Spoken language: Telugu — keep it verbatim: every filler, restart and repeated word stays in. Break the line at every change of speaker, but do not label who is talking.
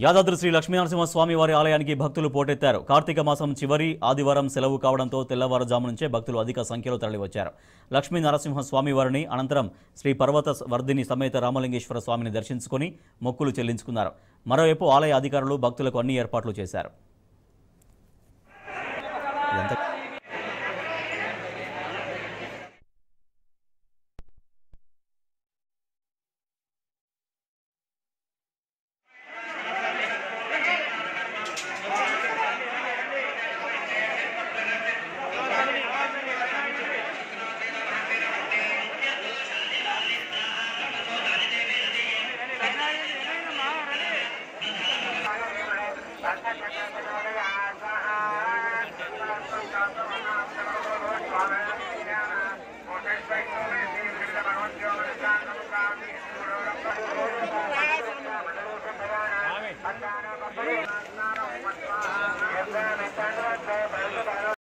యాదాద్రి శ్రీ లక్ష్మీనరసింహస్వామి వారి ఆలయానికి భక్తులు పోటెత్తారు. కార్తీక మాసం చివరి ఆదివారం సెలవు కావడంతో తెల్లవారుజాము నుంచే భక్తులు అధిక సంఖ్యలో తరలివచ్చారు. లక్ష్మీనరసింహస్వామి వారిని అనంతరం శ్రీ పర్వత వర్ధిని సమేత రామలింగేశ్వర స్వామిని దర్శించుకుని మొక్కులు చెల్లించుకున్నారు. మరోవైపు ఆలయ అధికారులు భక్తులకు అన్ని ఏర్పాట్లు చేశారు.